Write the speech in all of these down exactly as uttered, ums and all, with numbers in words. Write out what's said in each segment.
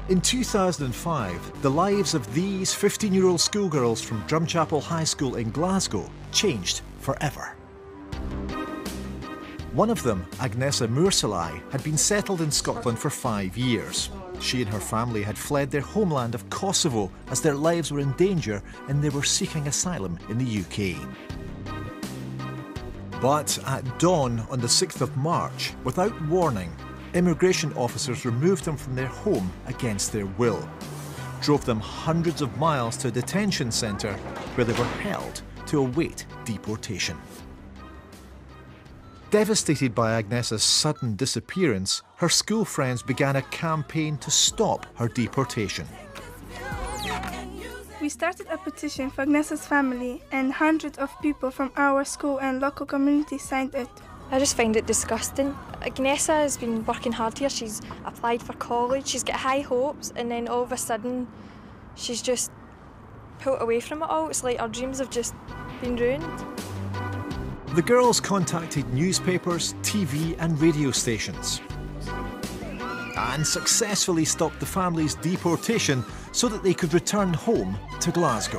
In two thousand five, the lives of these fifteen-year-old schoolgirls from Drumchapel High School in Glasgow changed forever. One of them, Agnesa Mursulaj, had been settled in Scotland for five years. She and her family had fled their homeland of Kosovo as their lives were in danger and they were seeking asylum in the U K. But at dawn on the sixth of March, without warning, immigration officers removed them from their home against their will, drove them hundreds of miles to a detention centre where they were held to await deportation. Devastated by Agnesa's sudden disappearance, her school friends began a campaign to stop her deportation. We started a petition for Agnesa's family, and hundreds of people from our school and local community signed it. I just find it disgusting. Agnesa has been working hard here. She's applied for college, she's got high hopes, and then all of a sudden she's just pulled away from it all. It's like our dreams have just been ruined. The girls contacted newspapers, T V and radio stations and successfully stopped the family's deportation so that they could return home to Glasgow.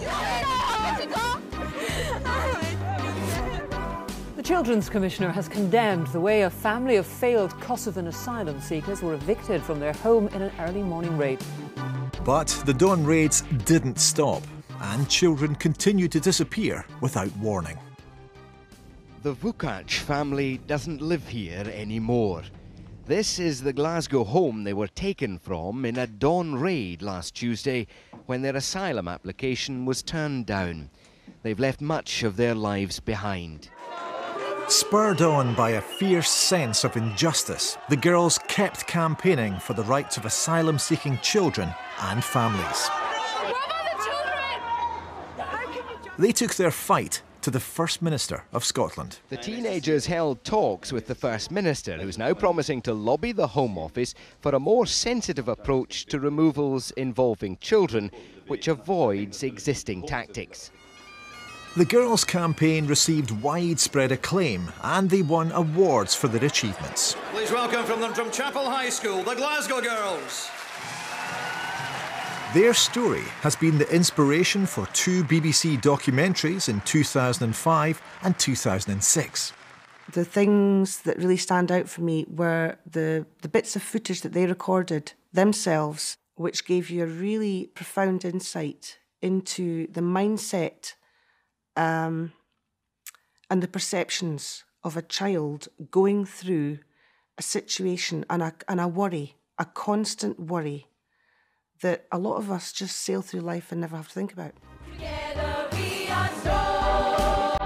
The Children's Commissioner has condemned the way a family of failed Kosovan asylum seekers were evicted from their home in an early morning raid. But the dawn raids didn't stop, and children continued to disappear without warning. The Vukac family doesn't live here anymore. This is the Glasgow home they were taken from in a dawn raid last Tuesday when their asylum application was turned down. They've left much of their lives behind. Spurred on by a fierce sense of injustice, the girls kept campaigning for the rights of asylum-seeking children and families. They took their fight to the First Minister of Scotland. The teenagers held talks with the First Minister, who's now promising to lobby the Home Office for a more sensitive approach to removals involving children, which avoids existing tactics. The girls' campaign received widespread acclaim and they won awards for their achievements. Please welcome from the Drumchapel High School, the Glasgow Girls. Their story has been the inspiration for two B B C documentaries in two thousand five and two thousand six. The things that really stand out for me were the, the bits of footage that they recorded themselves, which gave you a really profound insight into the mindset um, and the perceptions of a child going through a situation and a, and a worry, a constant worry, that a lot of us just sail through life and never have to think about. Together we are strong.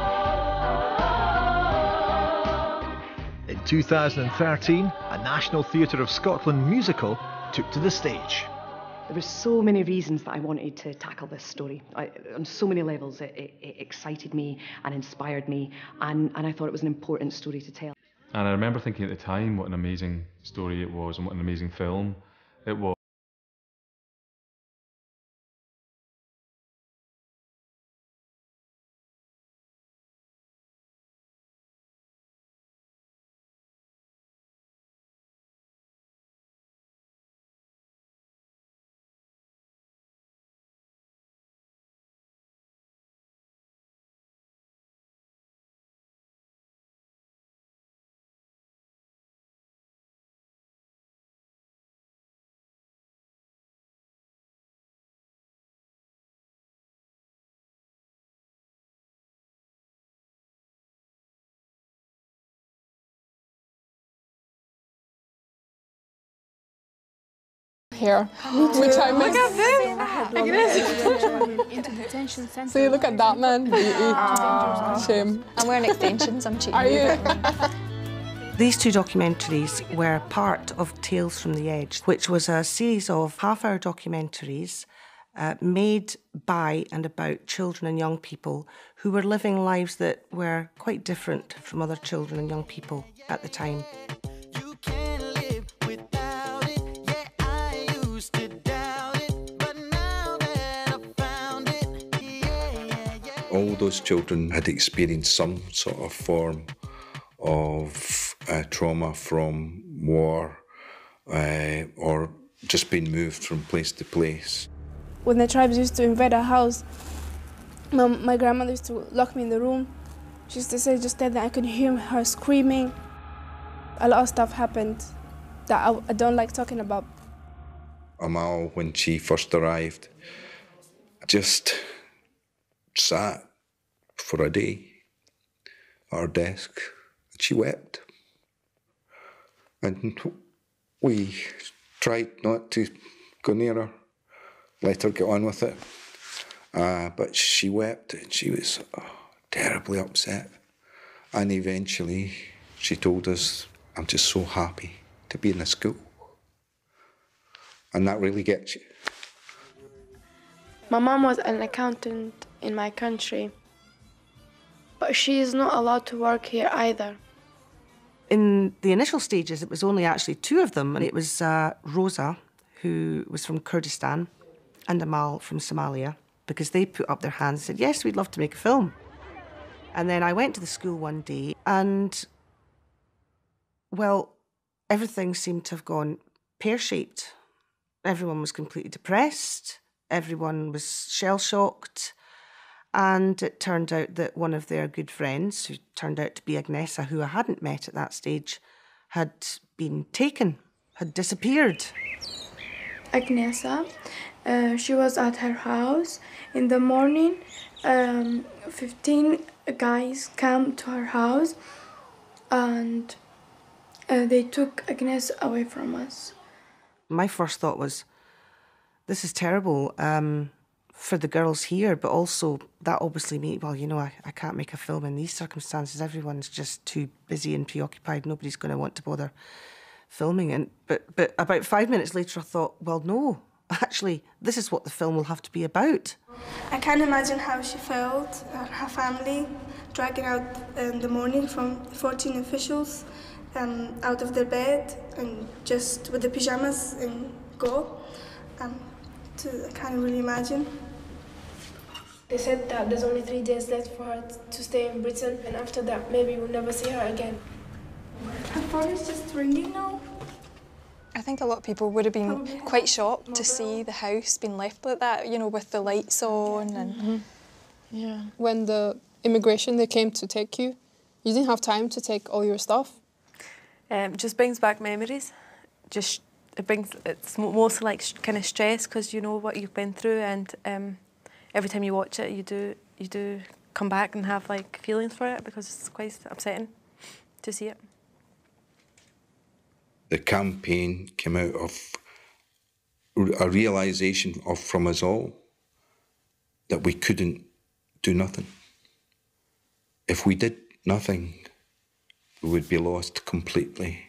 In two thousand thirteen, a National Theatre of Scotland musical took to the stage. There were so many reasons that I wanted to tackle this story. I, on so many levels, it, it, it excited me and inspired me, and, and I thought it was an important story to tell. And I remember thinking at the time what an amazing story it was and what an amazing film it was. Here, which I miss. Look at this. See, look at that man. Beauty. Shame. I'm wearing extensions, I'm cheating. Are you? These two documentaries were part of Tales from the Edge, which was a series of half-hour documentaries uh, made by and about children and young people who were living lives that were quite different from other children and young people at the time. All those children had experienced some sort of form of uh, trauma from war uh, or just being moved from place to place. When the tribes used to invade our house, my, my grandmother used to lock me in the room. She used to say, just stay there. I could hear her screaming. A lot of stuff happened that I, I don't like talking about. Amal, when she first arrived, just sat for a day at her desk. She wept. And we tried not to go near her, let her get on with it. Uh, but she wept and she was oh, terribly upset. And eventually she told us, I'm just so happy to be in the school. And that really gets you. My mom was an accountant in my country, but she is not allowed to work here either. In the initial stages, it was only actually two of them, and it was uh, Rosa, who was from Kurdistan, and Amal from Somalia, because they put up their hands and said, yes, we'd love to make a film. And then I went to the school one day, and, well, everything seemed to have gone pear-shaped. Everyone was completely depressed, everyone was shell-shocked, and it turned out that one of their good friends, who turned out to be Agnesa, who I hadn't met at that stage, had been taken, had disappeared. Agnesa, uh, she was at her house. In the morning, um, fifteen guys came to her house and uh, they took Agnesa away from us. My first thought was, this is terrible. Um, for the girls here, but also that obviously means, well, you know, I, I can't make a film in these circumstances. Everyone's just too busy and preoccupied. Nobody's going to want to bother filming. And but but about five minutes later, I thought, well, no, actually, this is what the film will have to be about. I can't imagine how she felt, uh, her family, dragging out in the morning from fourteen officials um, out of their bed and just with the pyjamas and go. Um, to, I can't really imagine. They said that there's only three days left for her to stay in Britain, and after that, maybe we'll never see her again. Her phone is just ringing now. I think a lot of people would have been quite shocked to see the house being left like that, you know, with the lights on and... Mm-hmm. Yeah. When the immigration, they came to take you, you didn't have time to take all your stuff? Um, just brings back memories. Just, it brings, it's mostly like kind of stress because you know what you've been through, and um, every time you watch it, you do you do come back and have like feelings for it because it's quite upsetting to see it. The campaign came out of a realisation of from us all that we couldn't do nothing. If we did nothing, we would be lost completely.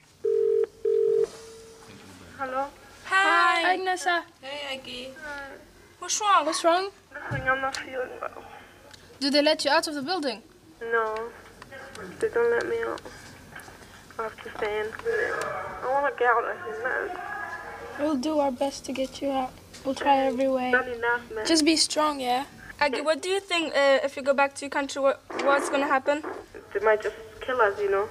Hello? Hi. Agnesa. Hey, Aggie. Hi. What's wrong? What's wrong? Nothing, I'm not feeling well. Did they let you out of the building? No, they don't let me out. I have to stay in. I want to get out of here now. We'll do our best to get you out. We'll try every way. Not enough, man. Just be strong, yeah? Aggie, what do you think uh, if you go back to your country, what, what's going to happen? They might just kill us, you know.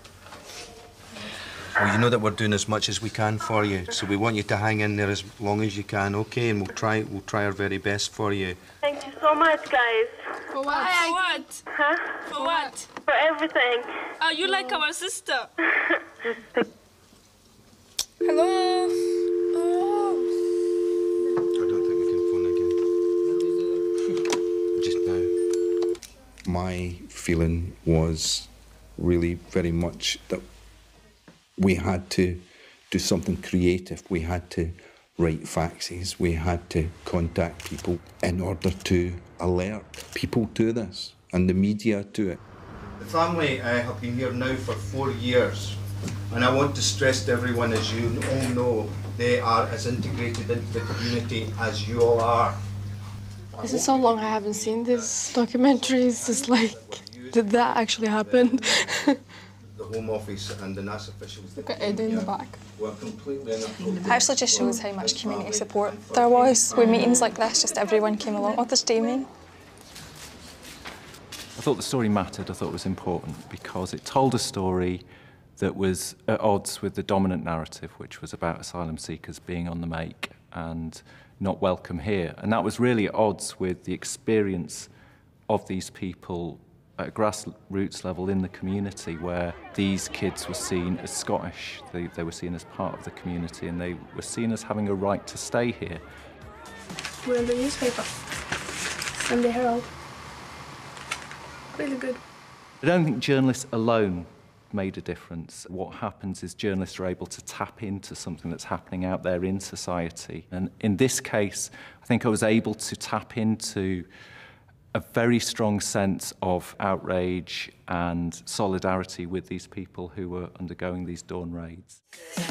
Well, you know that we're doing as much as we can for you, so we want you to hang in there as long as you can, okay? And we'll try, we'll try our very best for you. Thank you so much, guys. For what? For what? Huh? For what? For everything. Oh, you like our sister. Hello? Oh. I don't think we can phone again. Just now. My feeling was really very much that we had to do something creative. We had to write faxes. We had to contact people in order to alert people to this and the media to it. The family uh, have been here now for four years, and I want to stress to everyone, as you all know, they are as integrated into the community as you all are. This is so long I haven't seen these documentaries. It's like, did that actually happen? The Home Office and the N A S officials. Look at Eddie in the back. Were completely It actually just shows how much community support there was with meetings like this. Just everyone came along with the streaming. I thought the story mattered. I thought it was important because it told a story that was at odds with the dominant narrative, which was about asylum seekers being on the make and not welcome here. And that was really at odds with the experience of these people at a grassroots level in the community, where these kids were seen as Scottish, they, they were seen as part of the community, and they were seen as having a right to stay here. We're in the newspaper, Sunday Herald. Really good. I don't think journalists alone made a difference. What happens is journalists are able to tap into something that's happening out there in society. And in this case, I think I was able to tap into a very strong sense of outrage and solidarity with these people who were undergoing these dawn raids.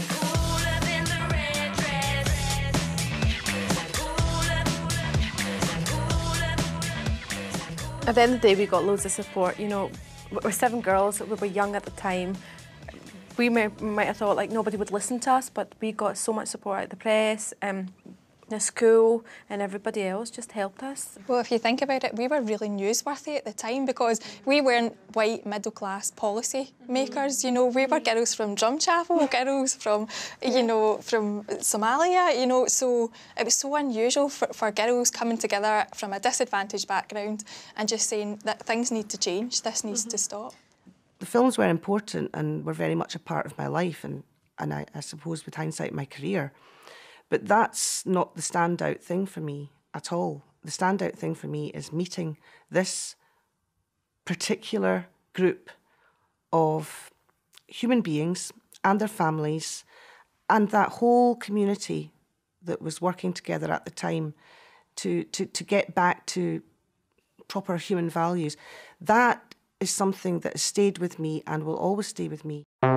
At the end of the day, we got loads of support. You know, we're seven girls, we were young at the time. We may, might have thought like nobody would listen to us, but we got so much support out of the press, um, the school, and everybody else just helped us. Well, if you think about it, we were really newsworthy at the time because we weren't white middle-class policy makers. You know, we were girls from Drumchapel, girls from, you know, from Somalia. You know, so it was so unusual for, for girls coming together from a disadvantaged background and just saying that things need to change. This needs mm-hmm. to stop. The films were important and were very much a part of my life, and and I, I suppose with hindsight, my career. But that's not the standout thing for me at all. The standout thing for me is meeting this particular group of human beings and their families and that whole community that was working together at the time to, to, to get back to proper human values. That is something that has stayed with me and will always stay with me.